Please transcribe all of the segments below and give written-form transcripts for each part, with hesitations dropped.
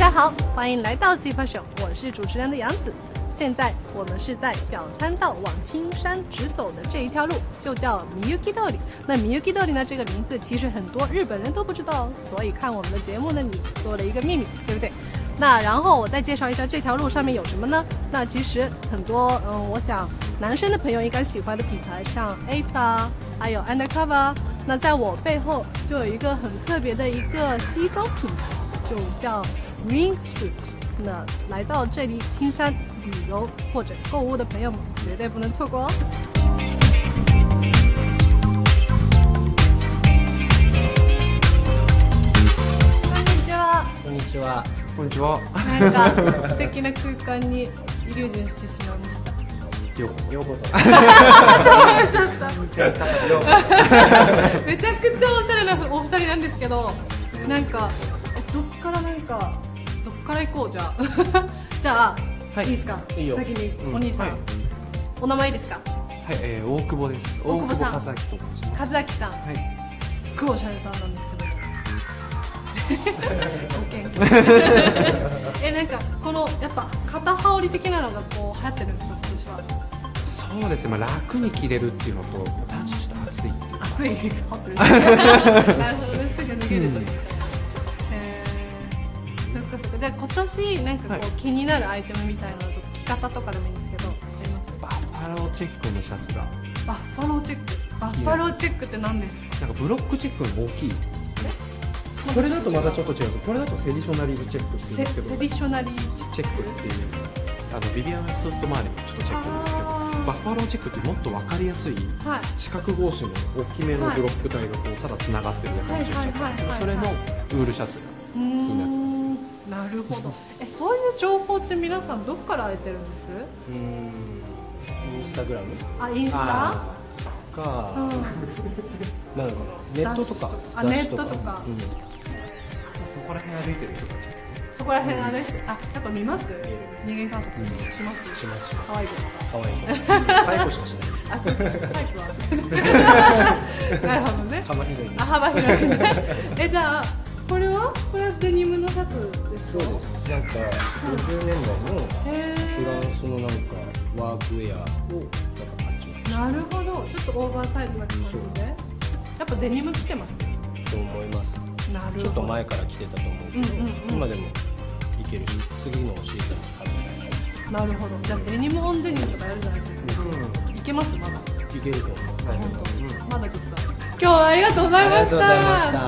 家好，欢迎来到 C Fashion， 我是主持人的杨子。现在我们是在表参道往青山直走的这一条路，就叫Miyuki通り。那Miyuki通り呢，这个名字其实很多日本人都不知道，所以看我们的节目呢，你做了一个秘密，对不对？那然后我再介绍一下这条路上面有什么呢？那其实很多我想男生的朋友应该喜欢的品牌，像 Ape 还有 Undercover。那在我背后就有一个很特别的一个西装品牌，就叫 Ring Suit。那来到这里青山旅游或者购物的朋友们，绝对不能错过哦。こんにちは。 こんにちは。 こんにちは。 なんか素敵な空間にイリュージョンしてしまいました。 ようこそ。 めちゃくちゃおしゃれなお二人なんですけど、なんかどっから行こうじゃあ。じゃあ、はい、いいですか。 いいよ。 先にお兄さん、はい、お名前いいですか。 はい、大久保です。 大久保さん。 和明と申します。 和明さん。はい。すっごいおしゃれさんなんですけど。なんかこのやっぱ肩羽織的なのがこう流行ってるんですか、今年は。 そうですね。楽に着れるっていうのと、単純にちょっと暑い。 暑い。ホットです。なるほどね。すぐ脱げるし。じゃあ今年なんかこう気になるアイテムみたいなのと着方とかでもいいんですけど、あります？ バッファローチェックのシャツが。 バッファローチェック。バッファローチェックって何ですか？ なんかブロックチェックの大きい。 これだとまたちょっと違う。これだとセディショナリーチェックって言うんですけど。 セディショナリーチェックっていうビビアン・ストット周りのちょっとチェックなんですけど、バッファローチェックってもっと分かりやすい四角格子の大きめのブロック体がこうただつながってるだけのシャツ。それのウールシャツが気になってます。 なるほど。そういう情報って皆さんどこから得てるんです？ インスタグラム？ インスタ？ か、なんかネットとか。 ネットとか。 そこら辺歩いてる人たち。 そこら辺歩いてる。やっぱ見ます？人間観察します？ します。 可愛い子とか。 可愛い子。可愛い子しかしないです。 タイプは。なるほどね。 幅広い。 幅広いね。じゃあ。これはデニムのシャツですか？ そうです。なんか50年代のフランスのなんかワークウェアをなんかパッチワなるほど。ちょっとオーバーサイズな感じで。やっぱデニム着てます？ と思います。 なるほど。 ちょっと前から着てたと思うけど、今でもいけるし、次のシーズンに買う。 なるほど。じゃあデニムオンデニムとかやるじゃないですか。いけますまだ？ いけると思う。 本当。まだちょっと。今日はありがとうございました。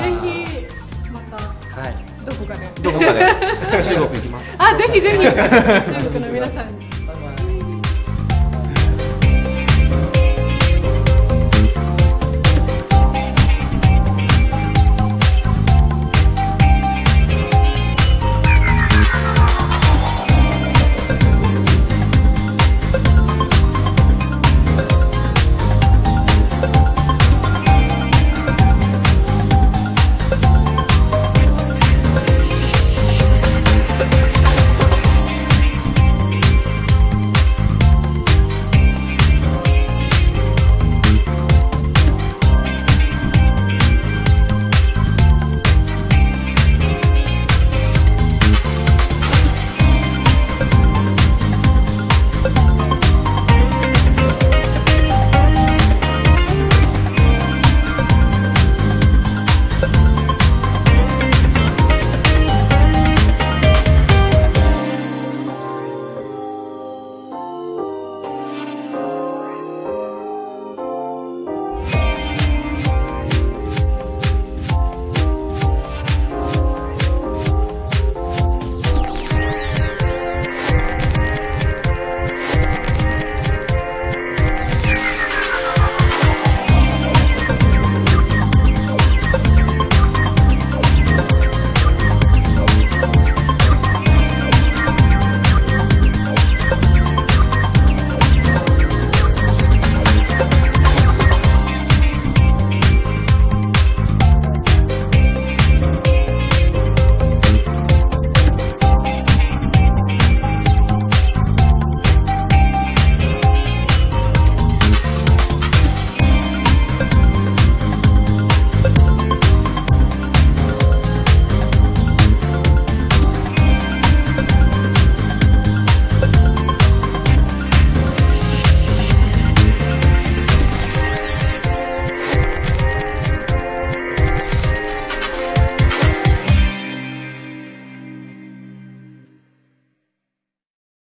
ぜひ。はい、どこかで中国行きます。 ぜひぜひ中国の皆さんに